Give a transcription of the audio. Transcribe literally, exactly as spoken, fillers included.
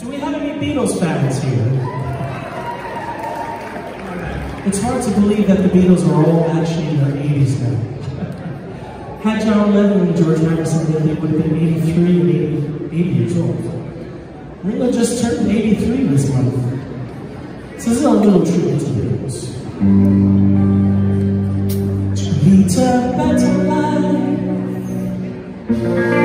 Do we have any Beatles fans here? It's hard to believe that the Beatles are all actually in their eighties now. Had John Lennon and George Harrison lived, they would have been eighty-three and eighty, eighty years old. Ringo just turned eighty-three this month. So this is a little tribute to the Beatles. To lead a better life.